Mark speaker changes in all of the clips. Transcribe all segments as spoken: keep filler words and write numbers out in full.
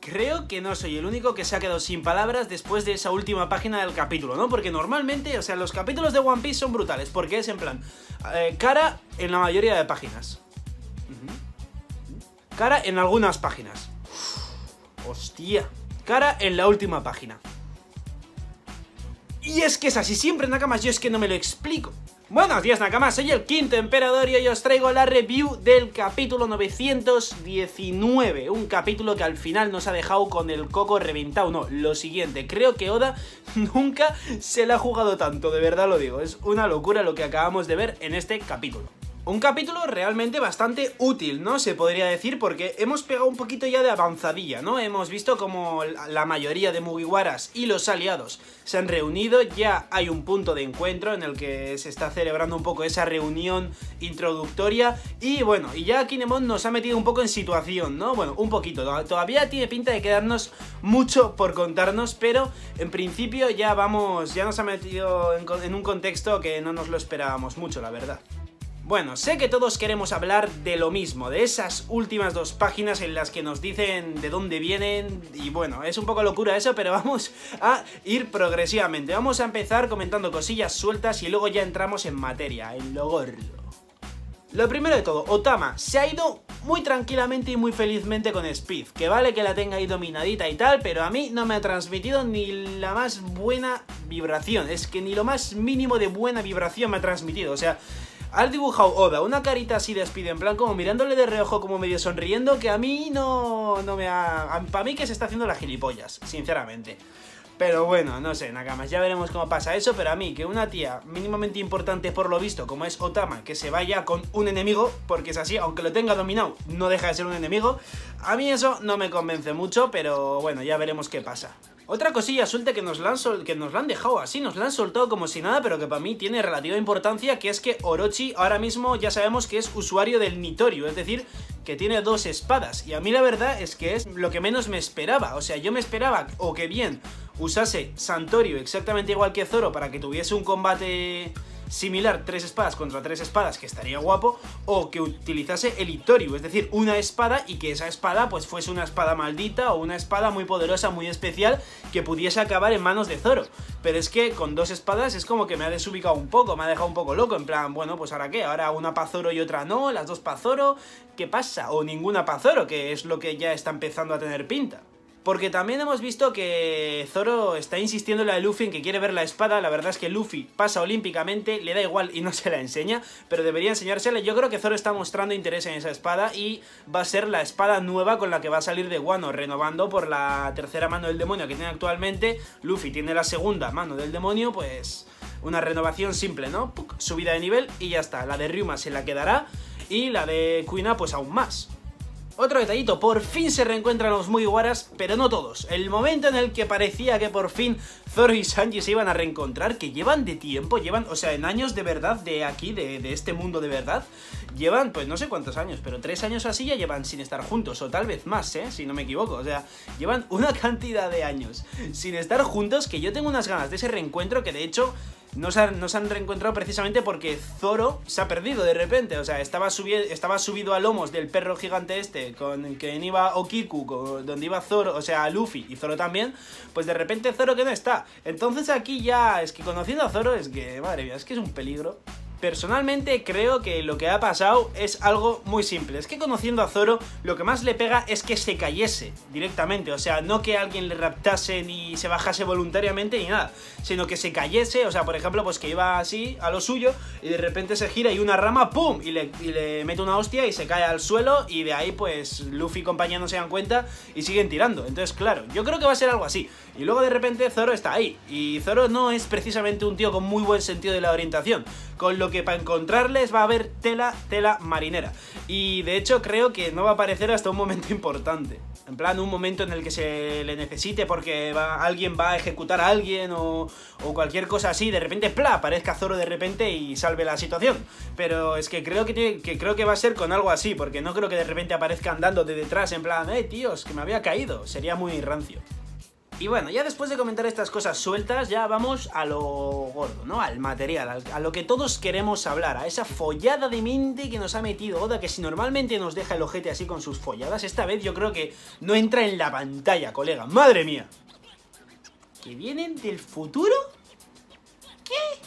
Speaker 1: creo que no soy el único que se ha quedado sin palabras después de esa última página del capítulo, ¿no? Porque normalmente, o sea, los capítulos de One Piece son brutales, porque es en plan, eh, cara en la mayoría de páginas. Cara en algunas páginas. Uf, hostia. Cara en la última página. Y es que es así siempre, Nakamas, yo es que no me lo explico. Buenos días, Nakamas, soy el Quinto Emperador y hoy os traigo la review del capítulo novecientos diecinueve. Un capítulo que al final nos ha dejado con el coco reventado. No, lo siguiente, creo que Oda nunca se la ha jugado tanto, de verdad lo digo. Es una locura lo que acabamos de ver en este capítulo. Un capítulo realmente bastante útil, ¿no? Se podría decir, porque hemos pegado un poquito ya de avanzadilla, ¿no? Hemos visto como la mayoría de Mugiwaras y los aliados se han reunido, ya hay un punto de encuentro en el que se está celebrando un poco esa reunión introductoria y bueno, y ya Kinemon nos ha metido un poco en situación, ¿no? Bueno, un poquito, todavía tiene pinta de quedarnos mucho por contarnos, pero en principio ya vamos, ya nos ha metido en, en un contexto que no nos lo esperábamos mucho, la verdad. Bueno, sé que todos queremos hablar de lo mismo, de esas últimas dos páginas en las que nos dicen de dónde vienen y bueno, es un poco locura eso, pero vamos a ir progresivamente. Vamos a empezar comentando cosillas sueltas y luego ya entramos en materia, en lo gordo. Lo primero de todo, Otama se ha ido muy tranquilamente y muy felizmente con Speed, que vale que la tenga ahí dominadita y tal, pero a mí no me ha transmitido ni la más buena vibración, es que ni lo más mínimo de buena vibración me ha transmitido, o sea... Has dibujado Oda una carita así de Speed, en plan como mirándole de reojo, como medio sonriendo, que a mí no, no me ha... Para mí que se está haciendo las gilipollas, sinceramente. Pero bueno, no sé, Nakamas, ya veremos cómo pasa eso, pero a mí que una tía mínimamente importante por lo visto, como es Otama, que se vaya con un enemigo, porque es así, aunque lo tenga dominado, no deja de ser un enemigo, a mí eso no me convence mucho, pero bueno, ya veremos qué pasa. Otra cosilla suelta que nos, la han sol que nos la han dejado así, nos la han soltado como si nada, pero que para mí tiene relativa importancia, que es que Orochi ahora mismo ya sabemos que es usuario del Nitoryu, es decir, que tiene dos espadas, y a mí la verdad es que es lo que menos me esperaba, o sea, yo me esperaba o que bien usase Santorio exactamente igual que Zoro para que tuviese un combate... similar, tres espadas contra tres espadas, que estaría guapo, o que utilizase el Itoriu, es decir, una espada y que esa espada pues fuese una espada maldita o una espada muy poderosa, muy especial, que pudiese acabar en manos de Zoro. Pero es que con dos espadas es como que me ha desubicado un poco, me ha dejado un poco loco, en plan, bueno, pues ahora qué, ahora una pa' Zoro y otra no, las dos pa' Zoro, ¿qué pasa? O ninguna pa' Zoro, que es lo que ya está empezando a tener pinta. Porque también hemos visto que Zoro está insistiendo en la de Luffy en que quiere ver la espada. La verdad es que Luffy pasa olímpicamente, le da igual y no se la enseña, pero debería enseñársela. Yo creo que Zoro está mostrando interés en esa espada y va a ser la espada nueva con la que va a salir de Wano, renovando por la tercera mano del demonio que tiene actualmente. Luffy tiene la segunda mano del demonio, pues una renovación simple, ¿no? Puc, subida de nivel y ya está. La de Ryuma se la quedará y la de Kuina pues aún más. Otro detallito, por fin se reencuentran los Mugiwaras, pero no todos. El momento en el que parecía que por fin Zoro y Sanji se iban a reencontrar, que llevan de tiempo, llevan, o sea, en años de verdad, de aquí, de, de este mundo de verdad, llevan, pues no sé cuántos años, pero tres años así ya llevan sin estar juntos, o tal vez más, ¿eh? Si no me equivoco, o sea, llevan una cantidad de años sin estar juntos que yo tengo unas ganas de ese reencuentro que de hecho... Nos han, nos han reencontrado precisamente porque Zoro se ha perdido de repente, o sea, estaba, subi estaba subido a lomos del perro gigante este, con que iba Okiku, con, donde iba Zoro, o sea, Luffy y Zoro también, pues de repente Zoro que no está. Entonces aquí ya, es que conociendo a Zoro es que, madre mía, es que es un peligro. Personalmente creo que lo que ha pasado es algo muy simple. Es que conociendo a Zoro, lo que más le pega es que se cayese directamente. O sea, no que alguien le raptase ni se bajase voluntariamente ni nada, sino que se cayese. O sea, por ejemplo, pues que iba así a lo suyo y de repente se gira y una rama, ¡pum! Y le, y le mete una hostia y se cae al suelo y de ahí pues Luffy y compañía no se dan cuenta y siguen tirando. Entonces, claro, yo creo que va a ser algo así. Y luego de repente Zoro está ahí. Y Zoro no es precisamente un tío con muy buen sentido de la orientación. Con lo que para encontrarles va a haber tela, tela marinera. Y de hecho creo que no va a aparecer hasta un momento importante. En plan, un momento en el que se le necesite porque va, alguien va a ejecutar a alguien o, o cualquier cosa así. De repente, ¡pla!, aparezca Zoro de repente y salve la situación. Pero es que creo que, tiene, que creo que va a ser con algo así. Porque no creo que de repente aparezca andando de detrás en plan, ¡eh, tíos, que me había caído! Sería muy rancio. Y bueno, ya después de comentar estas cosas sueltas, ya vamos a lo gordo, ¿no? Al material, a lo que todos queremos hablar, a esa follada de mente que nos ha metido Oda, que si normalmente nos deja el ojete así con sus folladas, esta vez yo creo que no entra en la pantalla, colega. ¡Madre mía! ¿Que vienen del futuro? ¿Qué?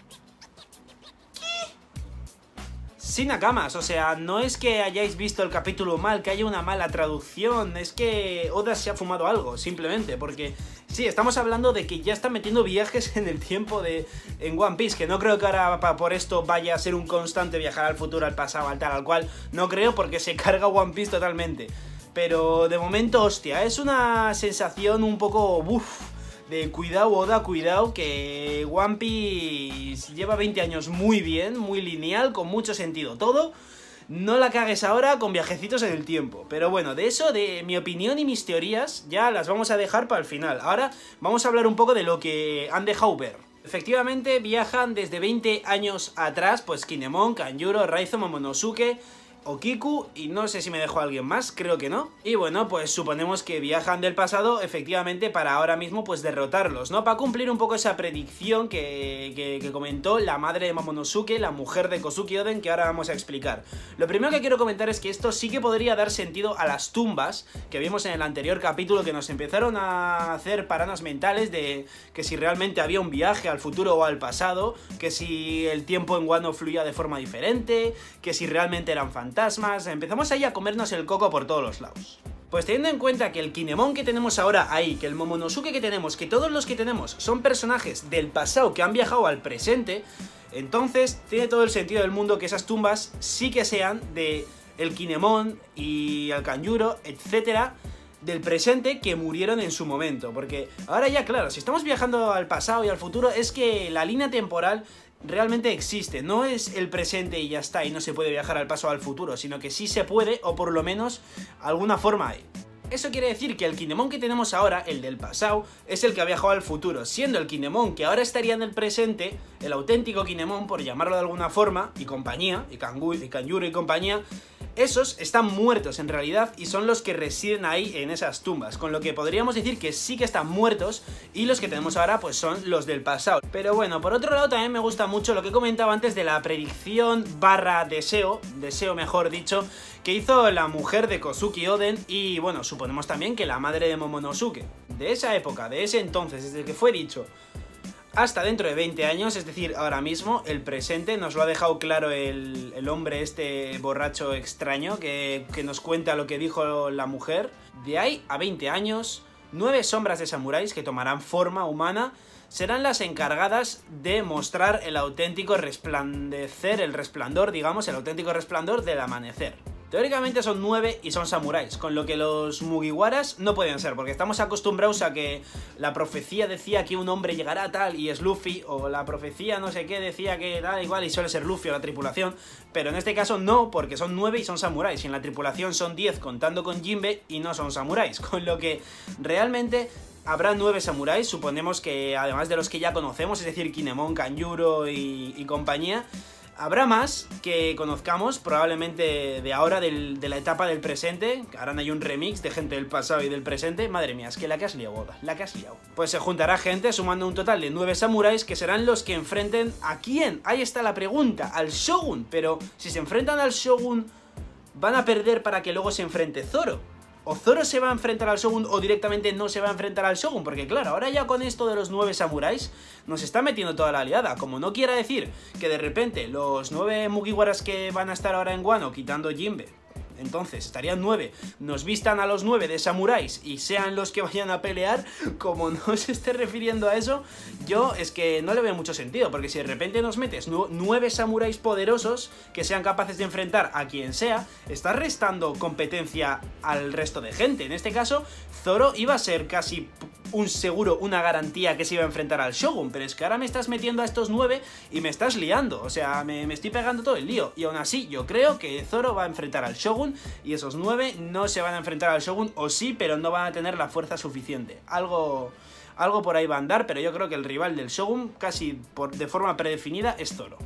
Speaker 1: Sí, Nakamas, o sea, no es que hayáis visto el capítulo mal, que haya una mala traducción, es que Oda se ha fumado algo, simplemente, porque sí, estamos hablando de que ya está metiendo viajes en el tiempo de en One Piece, que no creo que ahora por esto vaya a ser un constante viajar al futuro, al pasado, al tal, al cual, no creo porque se carga One Piece totalmente, pero de momento, hostia, es una sensación un poco, uff, de cuidado Oda, cuidado, que One Piece lleva veinte años muy bien, muy lineal, con mucho sentido todo. No la cagues ahora con viajecitos en el tiempo. Pero bueno, de eso, de mi opinión y mis teorías, ya las vamos a dejar para el final. Ahora vamos a hablar un poco de lo que han dejado ver. Efectivamente, viajan desde veinte años atrás, pues Kinemon, Kanjuro, Raizo, Momonosuke, Okiku, y no sé si me dejó alguien más, creo que no. Y bueno, pues suponemos que viajan del pasado, efectivamente, para ahora mismo pues derrotarlos, ¿no? Para cumplir un poco esa predicción que, que, que comentó la madre de Momonosuke, la mujer de Kozuki Oden, que ahora vamos a explicar. Lo primero que quiero comentar es que esto sí que podría dar sentido a las tumbas que vimos en el anterior capítulo, que nos empezaron a hacer paranas mentales de que si realmente había un viaje al futuro o al pasado, que si el tiempo en Wano fluía de forma diferente, que si realmente eran fantasmas. fantasmas, empezamos ahí a comernos el coco por todos los lados. Pues teniendo en cuenta que el Kinemon que tenemos ahora ahí, que el Momonosuke que tenemos, que todos los que tenemos son personajes del pasado que han viajado al presente, entonces tiene todo el sentido del mundo que esas tumbas sí que sean de el Kinemon y el Kanjuro, etcétera, del presente que murieron en su momento. Porque ahora ya, claro, si estamos viajando al pasado y al futuro, es que la línea temporal realmente existe, no es el presente y ya está, y no se puede viajar al pasado o al futuro, sino que sí se puede, o por lo menos alguna forma hay. Eso quiere decir que el Kinemon que tenemos ahora, el del pasado, es el que ha viajado al futuro, siendo el Kinemon que ahora estaría en el presente, el auténtico Kinemon, por llamarlo de alguna forma, y compañía, y Kanjuro y compañía, esos están muertos en realidad y son los que residen ahí en esas tumbas, con lo que podríamos decir que sí que están muertos y los que tenemos ahora pues son los del pasado. Pero bueno, por otro lado también me gusta mucho lo que comentaba antes de la predicción barra deseo, deseo mejor dicho, que hizo la mujer de Kozuki Oden y bueno, suponemos también que la madre de Momonosuke. De esa época, de ese entonces, desde que fue dicho hasta dentro de veinte años, es decir, ahora mismo, el presente, nos lo ha dejado claro el, el hombre este borracho extraño que, que nos cuenta lo que dijo la mujer. De ahí a veinte años, nueve sombras de samuráis que tomarán forma humana serán las encargadas de mostrar el auténtico resplandecer, el resplandor, digamos, el auténtico resplandor del amanecer. Teóricamente son nueve y son samuráis, con lo que los Mugiwaras no pueden ser, porque estamos acostumbrados a que la profecía decía que un hombre llegará tal y es Luffy, o la profecía no sé qué decía que da igual y suele ser Luffy o la tripulación, pero en este caso no, porque son nueve y son samuráis, y en la tripulación son diez contando con Jinbe y no son samuráis, con lo que realmente habrá nueve samuráis, suponemos que además de los que ya conocemos, es decir, Kinemon, Kanjuro y, y compañía. Habrá más que conozcamos, probablemente de ahora, del, de la etapa del presente. Harán ahí un remix de gente del pasado y del presente. Madre mía, es que la que has liado, Oda, la que has liado. Pues se juntará gente sumando un total de nueve samuráis que serán los que enfrenten ¿a quién? Ahí está la pregunta, al Shogun. Pero si se enfrentan al Shogun, ¿van a perder para que luego se enfrente Zoro? O Zoro se va a enfrentar al Shogun o directamente no se va a enfrentar al Shogun, porque claro, ahora ya con esto de los nueve samuráis nos está metiendo toda la aliada, como no quiera decir que de repente los nueve Mugiwaras que van a estar ahora en Wano, quitando Jinbe, entonces estarían nueve, nos vistan a los nueve de samuráis y sean los que vayan a pelear, como no se esté refiriendo a eso, yo es que no le veo mucho sentido, porque si de repente nos metes nu nueve samuráis poderosos que sean capaces de enfrentar a quien sea, estás restando competencia al resto de gente. En este caso, Zoro iba a ser casi un seguro, una garantía que se iba a enfrentar al Shogun, pero es que ahora me estás metiendo a estos nueve y me estás liando, o sea, me, me estoy pegando todo el lío, y aún así yo creo que Zoro va a enfrentar al Shogun y esos nueve no se van a enfrentar al Shogun, o sí, pero no van a tener la fuerza suficiente, algo, algo por ahí va a andar, pero yo creo que el rival del Shogun, casi por, de forma predefinida, es Zoro.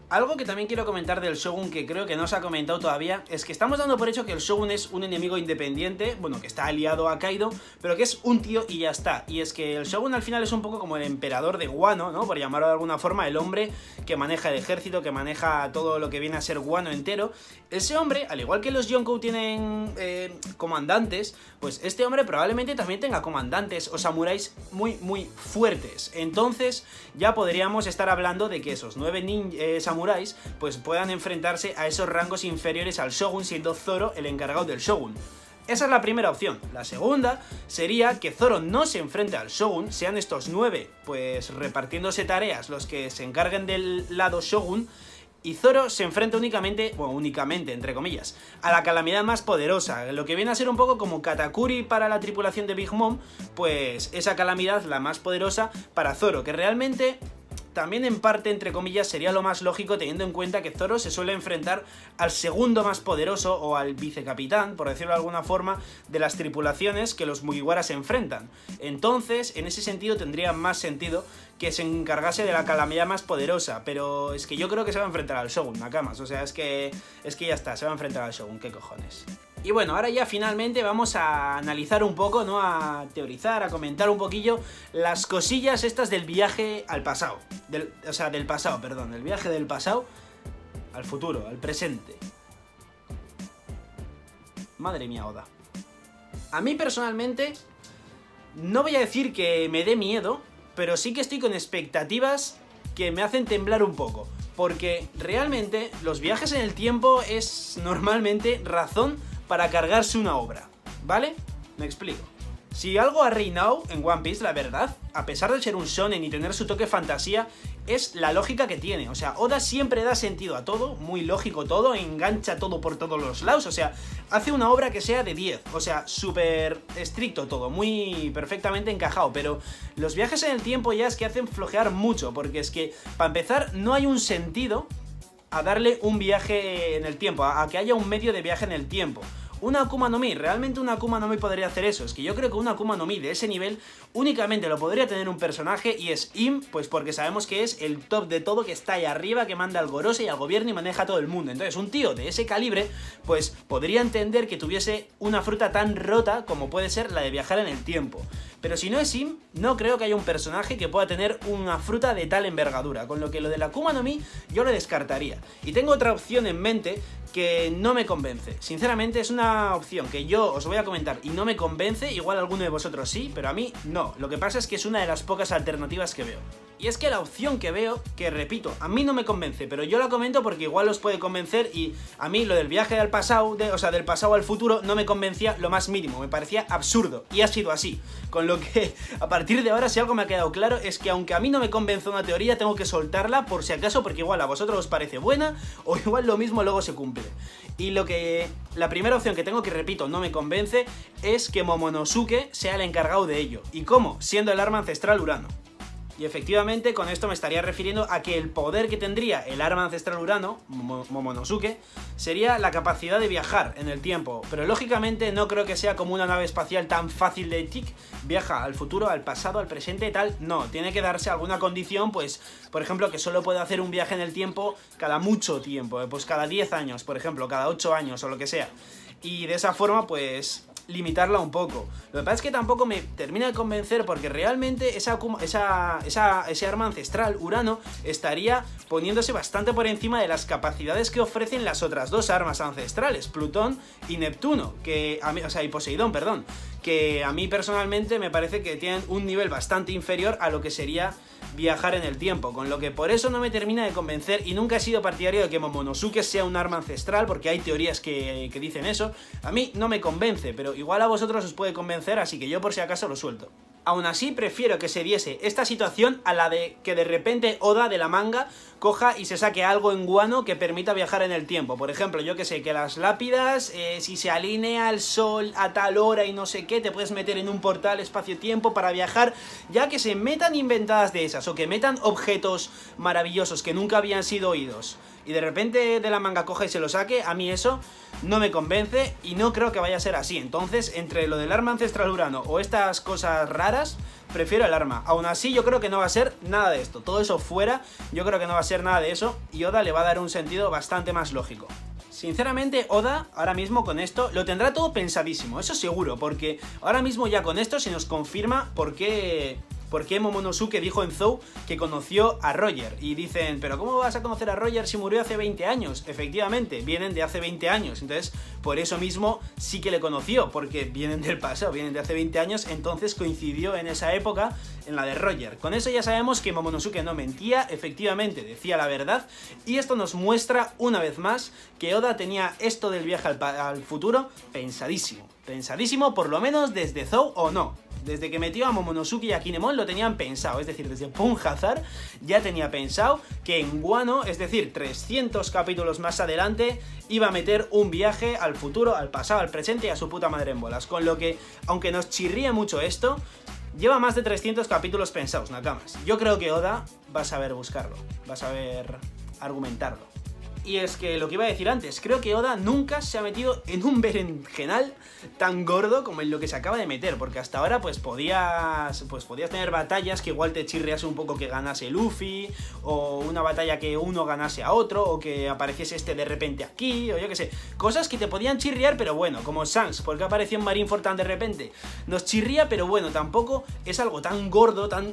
Speaker 1: Algo que también quiero comentar del Shogun, que creo que no se ha comentado todavía, es que estamos dando por hecho que el Shogun es un enemigo independiente, bueno, que está aliado a Kaido, pero que es un tío y ya está. Y es que el Shogun al final es un poco como el emperador de Wano, ¿no? Por llamarlo de alguna forma, el hombre que maneja el ejército, que maneja todo lo que viene a ser Wano entero. Ese hombre, al igual que los Yonkou tienen eh, comandantes, pues este hombre probablemente también tenga comandantes o samuráis muy, muy fuertes. Entonces ya podríamos estar hablando de que esos nueve ninja, eh, samuráis pues puedan enfrentarse a esos rangos inferiores al Shogun, siendo Zoro el encargado del Shogun. Esa es la primera opción. La segunda sería que Zoro no se enfrente al Shogun, sean estos nueve pues repartiéndose tareas los que se encarguen del lado Shogun, y Zoro se enfrenta únicamente, bueno, únicamente, entre comillas, a la calamidad más poderosa, lo que viene a ser un poco como Katakuri para la tripulación de Big Mom, pues esa calamidad la más poderosa para Zoro, que realmente también en parte, entre comillas, sería lo más lógico teniendo en cuenta que Zoro se suele enfrentar al segundo más poderoso o al vicecapitán, por decirlo de alguna forma, de las tripulaciones que los Mugiwara se enfrentan. Entonces, en ese sentido tendría más sentido que se encargase de la calamidad más poderosa, pero es que yo creo que se va a enfrentar al Shogun, Nakamas, o sea, es que, es que ya está, se va a enfrentar al Shogun, qué cojones. Y bueno, ahora ya finalmente vamos a analizar un poco, ¿no? A teorizar, a comentar un poquillo las cosillas estas del viaje al pasado. Del, o sea, del pasado, perdón, del viaje del pasado al futuro, al presente. Madre mía, Oda. A mí personalmente, no voy a decir que me dé miedo, pero sí que estoy con expectativas que me hacen temblar un poco. Porque realmente los viajes en el tiempo es normalmente razón para cargarse una obra, ¿vale? Me explico. Si algo ha reinado en One Piece, la verdad, a pesar de ser un shonen y tener su toque fantasía, es la lógica que tiene. O sea, Oda siempre da sentido a todo, muy lógico todo, engancha todo por todos los lados, o sea, hace una obra que sea de diez, o sea, súper estricto todo, muy perfectamente encajado, pero los viajes en el tiempo ya es que hacen flojear mucho, porque es que, para empezar, no hay un sentido a darle un viaje en el tiempo, a, a que haya un medio de viaje en el tiempo. Una Akuma no Mi, ¿realmente una Akuma no Mi podría hacer eso? Es que yo creo que una Akuma no Mi de ese nivel únicamente lo podría tener un personaje, y es Im, pues porque sabemos que es el top de todo, que está ahí arriba, que manda al Gorose y al gobierno y maneja a todo el mundo. Entonces un tío de ese calibre, pues podría entender que tuviese una fruta tan rota como puede ser la de viajar en el tiempo. Pero si no es Im, no creo que haya un personaje que pueda tener una fruta de tal envergadura, con lo que lo de la Akuma no Mi yo lo descartaría. Y tengo otra opción en mente que no me convence. Sinceramente es una opción que yo os voy a comentar y no me convence, igual alguno de vosotros sí, pero a mí no. Lo que pasa es que es una de las pocas alternativas que veo. Y es que la opción que veo, que repito, a mí no me convence, pero yo la comento porque igual os puede convencer, y a mí lo del viaje al pasado, de, o sea, del pasado al futuro, no me convencía lo más mínimo, me parecía absurdo, y ha sido así. Con lo que, a partir de ahora, si algo me ha quedado claro, es que aunque a mí no me convence una teoría, tengo que soltarla por si acaso, porque igual a vosotros os parece buena, o igual lo mismo luego se cumple. Y lo que... la primera opción que tengo, que repito, no me convence, es que Momonosuke sea el encargado de ello. ¿Y cómo? Siendo el arma ancestral Urano. Y efectivamente con esto me estaría refiriendo a que el poder que tendría el arma ancestral Urano, Momonosuke, sería la capacidad de viajar en el tiempo. Pero lógicamente no creo que sea como una nave espacial tan fácil de tic, viaja al futuro, al pasado, al presente y tal. No, tiene que darse alguna condición, pues, por ejemplo, que solo puede hacer un viaje en el tiempo cada mucho tiempo, pues cada diez años, por ejemplo, cada ocho años o lo que sea. Y de esa forma, pues, limitarla un poco. Lo que pasa es que tampoco me termina de convencer, porque realmente esa, esa, esa, ese arma ancestral, Urano, estaría poniéndose bastante por encima de las capacidades que ofrecen las otras dos armas ancestrales, Plutón y Neptuno, que a mí, o sea, y Poseidón, perdón, que a mí personalmente me parece que tienen un nivel bastante inferior a lo que sería viajar en el tiempo, con lo que por eso no me termina de convencer, y nunca he sido partidario de que Momonosuke sea un arma ancestral, porque hay teorías que, que dicen eso. A mí no me convence, pero igual a vosotros os puede convencer, así que yo por si acaso lo suelto. Aún así, prefiero que se diese esta situación a la de que de repente Oda de la manga coja y se saque algo en Wano que permita viajar en el tiempo. Por ejemplo, yo que sé, que las lápidas, eh, si se alinea el sol a tal hora y no sé qué, te puedes meter en un portal espacio-tiempo para viajar, ya que se metan inventadas de esas, o que metan objetos maravillosos que nunca habían sido oídos, y de repente de la manga coja y se lo saque. A mí eso no me convence y no creo que vaya a ser así. Entonces, entre lo del arma ancestral Urano o estas cosas raras, espadas, prefiero el arma. Aún así yo creo que no va a ser nada de esto. Todo eso fuera, yo creo que no va a ser nada de eso. Y Oda le va a dar un sentido bastante más lógico. Sinceramente, Oda, ahora mismo con esto, lo tendrá todo pensadísimo, eso seguro, porque ahora mismo ya con esto se nos confirma por qué... ¿Por qué Momonosuke dijo en Zou que conoció a Roger? Y dicen, ¿pero cómo vas a conocer a Roger si murió hace veinte años? Efectivamente, vienen de hace veinte años, entonces por eso mismo sí que le conoció, porque vienen del pasado, vienen de hace veinte años, entonces coincidió en esa época en la de Roger. Con eso ya sabemos que Momonosuke no mentía, efectivamente decía la verdad, y esto nos muestra una vez más que Oda tenía esto del viaje al, al futuro pensadísimo, pensadísimo por lo menos desde Zou o no. Desde que metió a Momonosuke y a Kinemon lo tenían pensado, es decir, desde Punjazar ya tenía pensado que en Wano, es decir, trescientos capítulos más adelante, iba a meter un viaje al futuro, al pasado, al presente y a su puta madre en bolas. Con lo que, aunque nos chirría mucho esto, lleva más de trescientos capítulos pensados, Nakamas. Yo creo que Oda va a saber buscarlo, va a saber argumentarlo. Y es que lo que iba a decir antes, creo que Oda nunca se ha metido en un berenjenal tan gordo como en lo que se acaba de meter, porque hasta ahora pues podías, pues podías tener batallas que igual te chirrease un poco que ganase Luffy, o una batalla que uno ganase a otro, o que apareciese este de repente aquí, o yo qué sé, cosas que te podían chirriar, pero bueno, como Shanks, porque apareció en Marineford tan de repente, nos chirría, pero bueno, tampoco es algo tan gordo, tan,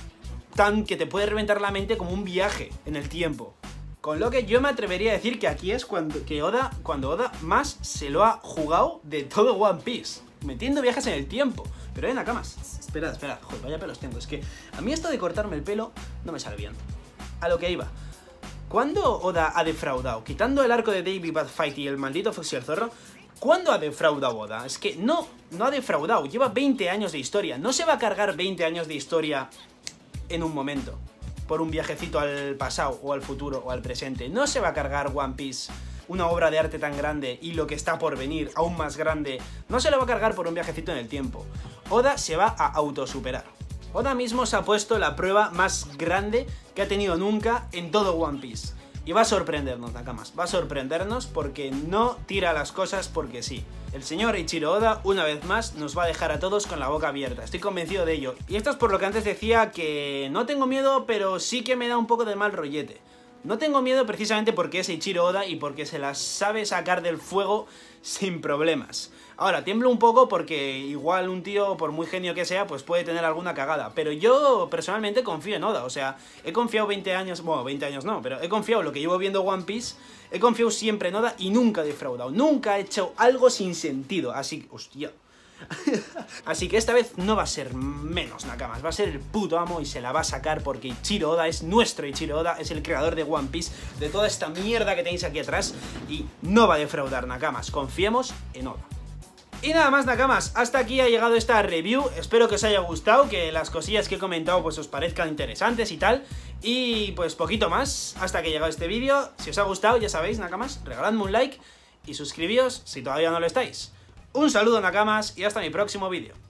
Speaker 1: tan que te puede reventar la mente como un viaje en el tiempo. Con lo que yo me atrevería a decir que aquí es cuando, que Oda, cuando Oda más se lo ha jugado de todo One Piece, metiendo viajes en el tiempo. Pero ven, Nakamas, esperad, esperad, joder, vaya pelos tengo. Es que a mí esto de cortarme el pelo no me sale bien. A lo que iba. ¿Cuándo Oda ha defraudado? Quitando el arco de David Bad Fight y el maldito Fox y el Zorro, ¿cuándo ha defraudado Oda? Es que no, no ha defraudado, lleva veinte años de historia. No se va a cargar veinte años de historia en un momento. Por un viajecito al pasado, o al futuro, o al presente. No se va a cargar One Piece, una obra de arte tan grande, y lo que está por venir, aún más grande, no se lo va a cargar por un viajecito en el tiempo. Oda se va a autosuperar. Oda mismo se ha puesto la prueba más grande que ha tenido nunca en todo One Piece. Y va a sorprendernos, Nakamas, va a sorprendernos porque no tira las cosas porque sí. El señor Eiichiro Oda, una vez más, nos va a dejar a todos con la boca abierta, estoy convencido de ello. Y esto es por lo que antes decía que no tengo miedo, pero sí que me da un poco de mal rollete. No tengo miedo precisamente porque es Eiichiro Oda y porque se las sabe sacar del fuego sin problemas. Ahora, tiemblo un poco porque igual un tío, por muy genio que sea, pues puede tener alguna cagada. Pero yo personalmente confío en Oda, o sea, he confiado veinte años, bueno, veinte años no, pero he confiado lo que llevo viendo One Piece, he confiado siempre en Oda y nunca he defraudado, nunca he hecho algo sin sentido, así que, hostia... Así que esta vez no va a ser menos, Nakamas, va a ser el puto amo y se la va a sacar porque Eiichiro Oda es nuestro Eiichiro Oda, es el creador de One Piece, de toda esta mierda que tenéis aquí atrás y no va a defraudar, Nakamas, confiemos en Oda. Y nada más, Nakamas, hasta aquí ha llegado esta review, espero que os haya gustado, que las cosillas que he comentado pues os parezcan interesantes y tal, y pues poquito más, hasta que ha llegado este vídeo. Si os ha gustado, ya sabéis, Nakamas, regaladme un like y suscribíos si todavía no lo estáis. Un saludo, Nakamas, y hasta mi próximo vídeo.